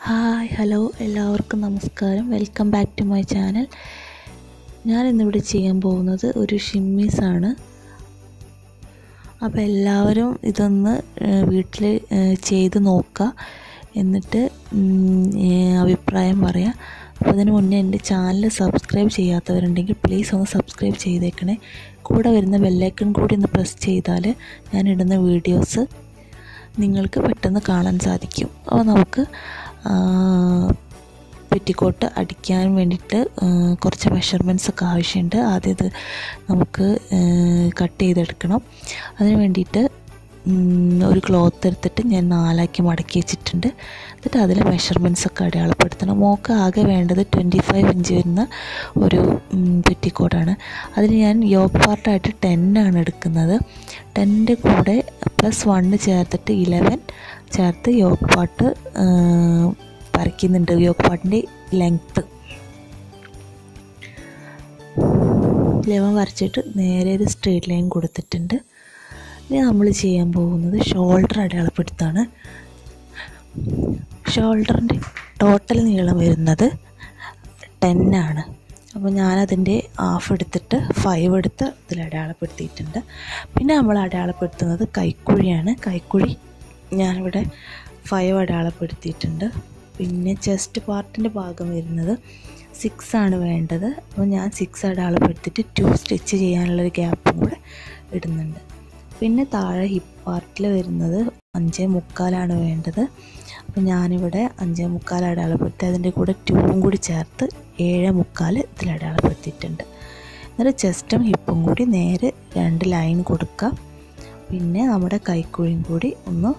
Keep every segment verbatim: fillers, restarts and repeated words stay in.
Hi hello എല്ലാവർക്കും നമസ്കാരം. Welcome back to my channel. ഞാനിന്നിവിടെ ചെയ്യാൻ പോകുന്നത് ഒരു ഷിമ്മീസാണ്. അപ്പോൾ എല്ലാവരും ഇതൊന്ന് വീട്ടിൽ ചെയ്ത് നോക്കുക, എന്നിട്ട് അഭിപ്രായം പറയാം. അപ്പോൾ അതിന് മുന്നേ എൻ്റെ ചാനൽ സബ്സ്ക്രൈബ് ചെയ്യാത്തവരുണ്ടെങ്കിൽ പ്ലീസ് ഒന്ന് സബ്സ്ക്രൈബ് ചെയ്തേക്കണേ. കൂടെ വരുന്ന ബെല്ലൈക്കൺ കൂടി ഒന്ന് പ്രസ് ചെയ്താൽ ഞാനിടുന്ന വീഡിയോസ് നിങ്ങൾക്ക് പെട്ടെന്ന് കാണാൻ സാധിക്കും. അപ്പോൾ നമുക്ക് പെറ്റിക്കോട്ട് അടിക്കാൻ വേണ്ടിയിട്ട് കുറച്ച് മെഷർമെൻറ്റ്സൊക്കെ ആവശ്യമുണ്ട്. ആദ്യം ഇത് നമുക്ക് കട്ട് ചെയ്തെടുക്കണം. അതിന് വേണ്ടിയിട്ട് ഒരു ക്ലോത്ത് എടുത്തിട്ട് ഞാൻ നാലാക്കി മടക്കി വെച്ചിട്ടുണ്ട്. എന്നിട്ട് അതിൽ മെഷർമെൻറ്റ്സൊക്കെ അടയാളപ്പെടുത്തണം. മോൾക്ക് ആകെ വേണ്ടത് ട്വൻറ്റി ഫൈവ് ഇഞ്ച് വരുന്ന ഒരു പെറ്റിക്കോട്ടാണ്. അതിന് ഞാൻ യോക്ക് പാർട്ടായിട്ട് ടെന്നാണ് എടുക്കുന്നത്. ടെന്നിൻ്റെ കൂടെ പ്ലസ് വണ്ണ് ചേർത്തിട്ട് ഇലവൻ ചേർത്ത് യോക്ക് പാർട്ട് വരയ്ക്കുന്നുണ്ട്. യോക്ക് പാർട്ടിൻ്റെ ലെങ്ത്ത് ഇലവൻ വരച്ചിട്ട് നേരെ ഒരു സ്ട്രെയിറ്റ് ലൈൻ കൊടുത്തിട്ടുണ്ട്. ഇനി നമ്മൾ ചെയ്യാൻ പോകുന്നത് ഷോൾഡർ അടയാളപ്പെടുത്താണ്. ഷോൾഡറിൻ്റെ ടോട്ടൽ നീളം വരുന്നത് ടെന്നാണ്. അപ്പോൾ ഞാനതിൻ്റെ ഹാഫ് എടുത്തിട്ട് ഫൈവ് എടുത്ത് ഇതിൽ അടയാളപ്പെടുത്തിയിട്ടുണ്ട്. പിന്നെ നമ്മൾ അടയാളപ്പെടുത്തുന്നത് കൈക്കുഴിയാണ്. കൈക്കുഴി ഞാനിവിടെ ഫൈവ് അടയാളപ്പെടുത്തിയിട്ടുണ്ട്. പിന്നെ ചെസ്റ്റ് പാർട്ടിൻ്റെ ഭാഗം വരുന്നത് സിക്സ് ആണ് വേണ്ടത്. അപ്പോൾ ഞാൻ സിക്സ് അടയാളപ്പെടുത്തിയിട്ട് ടു സ്റ്റിച്ച് ചെയ്യാനുള്ളൊരു ഗ്യാപ്പും കൂടെ ഇടുന്നുണ്ട്. പിന്നെ താഴെ ഹിപ്പ് പാർട്ടിൽ വരുന്നത് അഞ്ചേ മുക്കാലാണ് വേണ്ടത്. അപ്പോൾ ഞാനിവിടെ അഞ്ചേ മുക്കാൽ അടയാളപ്പെടുത്തി അതിൻ്റെ കൂടെ ട്യൂബും കൂടി ചേർത്ത് ഏഴ് മുക്കാൽ ഇതിൽ അടയാളപ്പെടുത്തിയിട്ടുണ്ട്. എന്നിട്ട് ചെസ്റ്റും ഹിപ്പും കൂടി നേരെ രണ്ട് ലൈൻ കൊടുക്കുക. പിന്നെ നമ്മുടെ കൈക്കുഴിയും കൂടി ഒന്ന്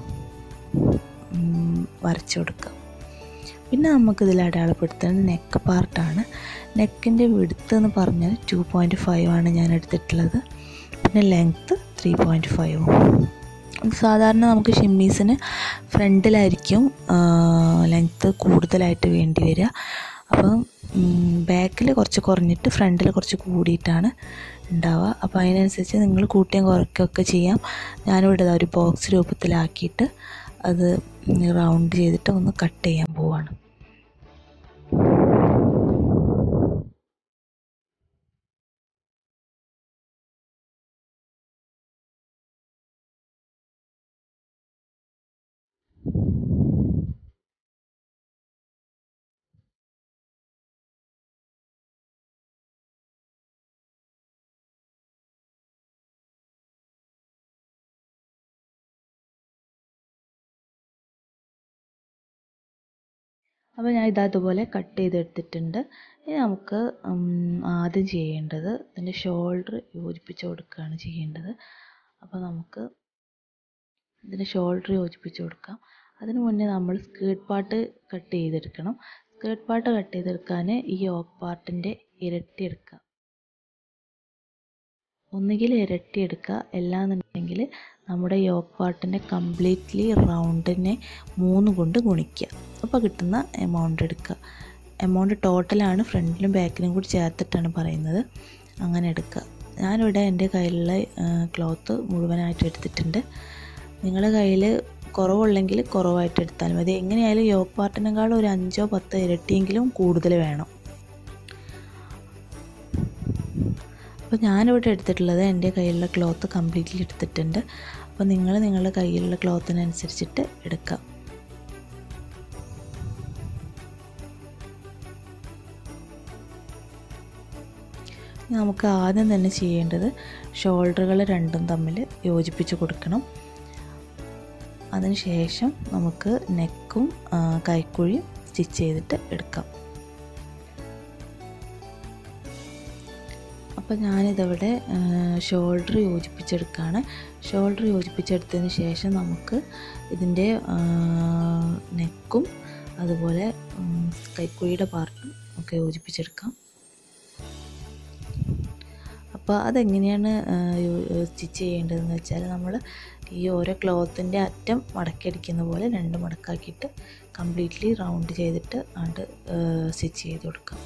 വരച്ചു കൊടുക്കുക. പിന്നെ നമുക്കിതിൽ അടയാളപ്പെടുത്തുന്നത് നെക്ക് പാർട്ടാണ്. നെക്കിൻ്റെ വിഡ്ത്ത് എന്ന് പറഞ്ഞാൽ ടു പോയിൻറ്റ് ഫൈവ് ആണ് ഞാൻ എടുത്തിട്ടുള്ളത്. പിന്നെ ലെങ്ത്ത് ത്രീ പോയിൻറ്റ് ഫൈവും. സാധാരണ നമുക്ക് ഷിമ്മീസിന് ഫ്രണ്ടിലായിരിക്കും ലെങ്ത്ത് കൂടുതലായിട്ട് വേണ്ടി വരിക. അപ്പം ബാക്കിൽ കുറച്ച് കുറഞ്ഞിട്ട് ഫ്രണ്ടിൽ കുറച്ച് കൂടിയിട്ടാണ് ഉണ്ടാവുക. അപ്പോൾ അതിനനുസരിച്ച് നിങ്ങൾ കൂട്ടിയും കുറയ്ക്കുകയൊക്കെ ചെയ്യാം. ഞാനിവിടെ ഒരു ബോക്സ് രൂപത്തിലാക്കിയിട്ട് അത് റൗണ്ട് ചെയ്തിട്ട് ഒന്ന് കട്ട് ചെയ്യാൻ പോവാണ്. അപ്പോൾ ഞാൻ ഇതതുപോലെ കട്ട് ചെയ്തെടുത്തിട്ടുണ്ട്. ഇനി നമുക്ക് ആദ്യം ചെയ്യേണ്ടത് ഇതിൻ്റെ ഷോൾഡർ യോജിപ്പിച്ച് കൊടുക്കുകയാണ് ചെയ്യേണ്ടത്. അപ്പോൾ നമുക്ക് ഇതിൻ്റെ ഷോൾഡർ യോജിപ്പിച്ച് കൊടുക്കാം. അതിന് മുന്നേ നമ്മൾ സ്കേർട്ട് പാർട്ട് കട്ട് ചെയ്തെടുക്കണം. സ്കേർട്ട് പാർട്ട് കട്ട് ചെയ്തെടുക്കാൻ ഈ യോക്ക് പാർട്ടിൻ്റെ ഇരട്ടി എടുക്കുക. ഒന്നുകിൽ ഇരട്ടി എടുക്കുക, അല്ലാന്നുണ്ടെങ്കിൽ നമ്മുടെ യോക്ക് പാർട്ടിൻ്റെ കംപ്ലീറ്റ്ലി റൗണ്ടിനെ മൂന്ന് കൊണ്ട് ഗുണിക്കുക. അപ്പോൾ കിട്ടുന്ന എമൗണ്ട് എടുക്കുക. എമൗണ്ട് ടോട്ടലാണ്, ഫ്രണ്ടിലും ബാക്കിലും കൂടി ചേർത്തിട്ടാണ് പറയുന്നത്. അങ്ങനെ എടുക്കുക. ഞാനിവിടെ എൻ്റെ കയ്യിലുള്ള ക്ലോത്ത് മുഴുവനായിട്ട് എടുത്തിട്ടുണ്ട്. നിങ്ങളുടെ കയ്യിൽ കുറവുള്ളെങ്കിൽ കുറവായിട്ട് എടുത്താൽ മതി. എങ്ങനെയായാലും യോക്ക് പാർട്ടിനേക്കാളും ഒരു അഞ്ചോ പത്തോ ഇരട്ടിയെങ്കിലും കൂടുതൽ വേണം. അപ്പോൾ ഞാനിവിടെ എടുത്തിട്ടുള്ളത് എൻ്റെ കയ്യിലുള്ള ക്ലോത്ത് കംപ്ലീറ്റ്ലി എടുത്തിട്ടുണ്ട്. അപ്പോൾ നിങ്ങൾ നിങ്ങളുടെ കയ്യിലുള്ള ക്ലോത്തിനനുസരിച്ചിട്ട് എടുക്കുക. നമുക്ക് ആദ്യം തന്നെ ചെയ്യേണ്ടത് ഷോൾഡറുകൾ രണ്ടും തമ്മിൽ യോജിപ്പിച്ച് കൊടുക്കണം. അതിനുശേഷം നമുക്ക് നെക്കും കൈക്കുഴിയും സ്റ്റിച്ച് ചെയ്തിട്ട് എടുക്കാം. അപ്പോൾ ഞാനിതവിടെ ഷോൾഡർ യോജിപ്പിച്ചെടുക്കുകയാണ്. ഷോൾഡർ യോജിപ്പിച്ചെടുത്തതിന് ശേഷം നമുക്ക് ഇതിൻ്റെ നെക്കും അതുപോലെ കൈക്കുഴിയുടെ പാർട്ടും ഒക്കെ യോജിപ്പിച്ചെടുക്കാം. അപ്പോൾ അതെങ്ങനെയാണ് സ്റ്റിച്ച് ചെയ്യേണ്ടതെന്ന് വെച്ചാൽ നമ്മൾ ഈ ഓരോ ക്ലോത്തിൻ്റെ അറ്റം മടക്കിയടിക്കുന്ന പോലെ രണ്ട് മടക്കാക്കിയിട്ട് കംപ്ലീറ്റ്ലി റൗണ്ട് ചെയ്തിട്ട് ആണ്ട് സ്റ്റിച്ച് ചെയ്ത് കൊടുക്കാം.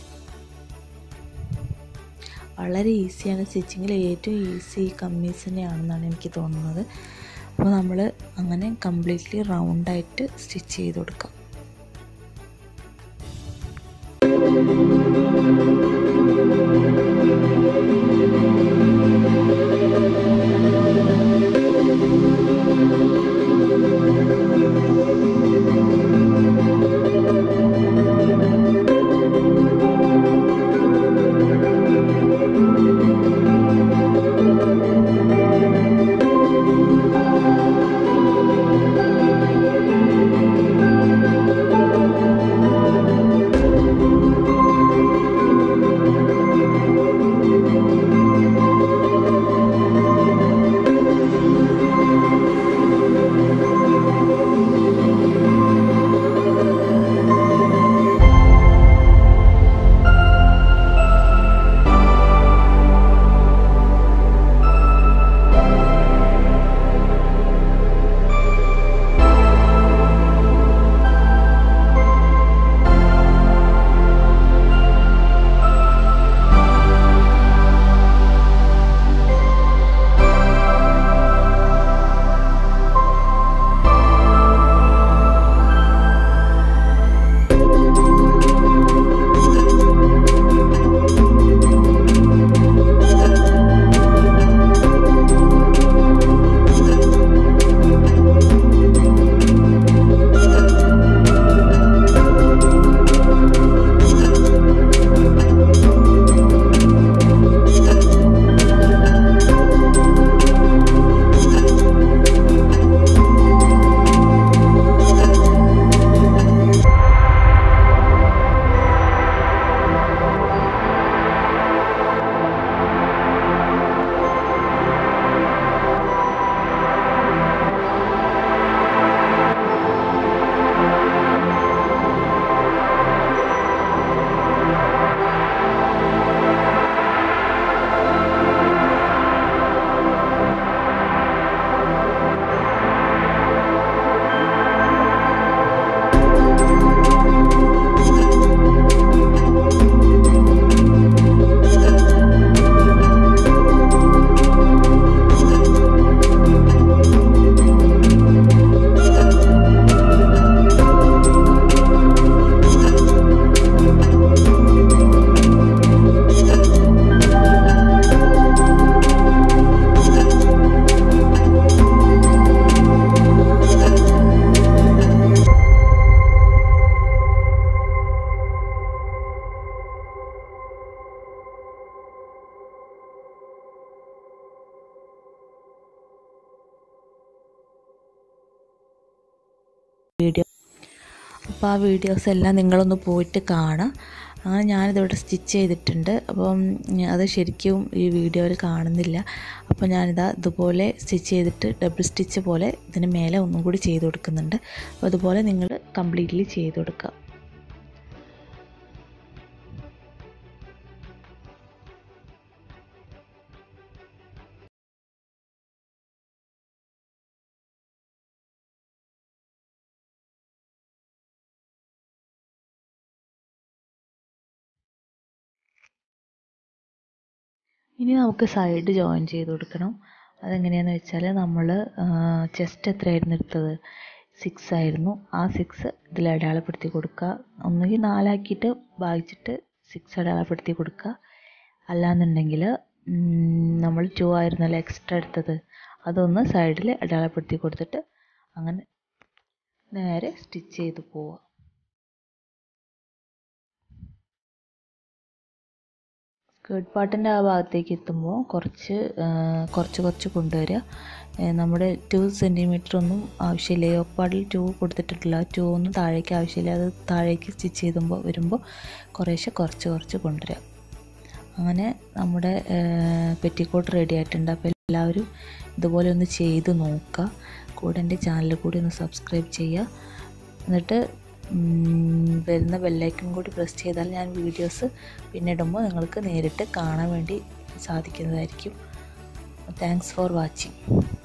വളരെ ഈസിയാണ്. സ്റ്റിച്ചിങ്ങിൽ ഏറ്റവും ഈസി കമ്മീസ് തന്നെയാണെന്നാണ് എനിക്ക് തോന്നുന്നത്. അപ്പോൾ നമ്മൾ അങ്ങനെ കംപ്ലീറ്റ്ലി റൗണ്ടായിട്ട് സ്റ്റിച്ച് ചെയ്ത് കൊടുക്കാം. അപ്പോൾ ആ വീഡിയോസ് എല്ലാം നിങ്ങളൊന്ന് പോയിട്ട് കാണാം. അങ്ങനെ ഞാനിതിവിടെ സ്റ്റിച്ച് ചെയ്തിട്ടുണ്ട്. അപ്പം അത് ശരിക്കും ഈ വീഡിയോയിൽ കാണുന്നില്ല. അപ്പോൾ ഞാനിതാ ഇതുപോലെ സ്റ്റിച്ച് ചെയ്തിട്ട് ഡബിൾ സ്റ്റിച്ച് പോലെ ഇതിന് മേലെ ഒന്നും കൂടി ചെയ്ത് കൊടുക്കുന്നുണ്ട്. അപ്പോൾ അതുപോലെ നിങ്ങൾ കംപ്ലീറ്റ്ലി ചെയ്ത് കൊടുക്കുക. ഇനി നമുക്ക് സൈഡ് ജോയിൻ ചെയ്ത് കൊടുക്കണം. അതെങ്ങനെയാണെന്ന് വെച്ചാൽ നമ്മൾ ചെസ്റ്റ് എത്രയായിരുന്നു എടുത്തത്, സിക്സ് ആയിരുന്നു. ആ സിക്സ് ഇതിൽ അടയാളപ്പെടുത്തി കൊടുക്കുക. ഒന്നുകിൽ നാലാക്കിയിട്ട് ഭാഗിച്ചിട്ട് സിക്സ് അടയാളപ്പെടുത്തി കൊടുക്കുക. അല്ലാന്നുണ്ടെങ്കിൽ നമ്മൾ ടു ആയിരുന്നല്ലോ എക്സ്ട്രാ എടുത്തത്, അതൊന്ന് സൈഡിൽ അടയാളപ്പെടുത്തി കൊടുത്തിട്ട് അങ്ങനെ നേരെ സ്റ്റിച്ച് ചെയ്ത് പോവുക. സ്കേർട്ട് പാർട്ടിൻ്റെ ആ ഭാഗത്തേക്ക് എത്തുമ്പോൾ കുറച്ച് കുറച്ച് കുറച്ച് കൊണ്ടുവരിക. നമ്മുടെ ടു സെൻറ്റിമീറ്റർ ഒന്നും ആവശ്യമില്ല. യോക്ക് പാർട്ടിൽ ടു കൊടുത്തിട്ടില്ല. ടു ഒന്നും താഴേക്ക് ആവശ്യമില്ല. അത് താഴേക്ക് സ്റ്റിച്ച് ചെയ്യുമ്പോൾ വരുമ്പോൾ കുറേശ്ശെ കുറച്ച് കുറച്ച് കൊണ്ടുവരിക. അങ്ങനെ നമ്മുടെ പെറ്റിക്കോട്ട് റെഡി ആയിട്ടുണ്ട്. അപ്പോൾ എല്ലാവരും ഇതുപോലെ ഒന്ന് ചെയ്ത് നോക്കുക. കൂടെ എൻ്റെ ചാനൽ കൂടി ഒന്ന് സബ്സ്ക്രൈബ് ചെയ്യുക. എന്നിട്ട് വരുന്ന ബെല്ലൈക്കൺ കൂടി പ്രസ് ചെയ്താൽ ഞാൻ വീഡിയോസ് പിന്നിടുമ്പോൾ നിങ്ങൾക്ക് നേരിട്ട് കാണാൻ വേണ്ടി സാധിക്കുന്നതായിരിക്കും. Thanks for watching.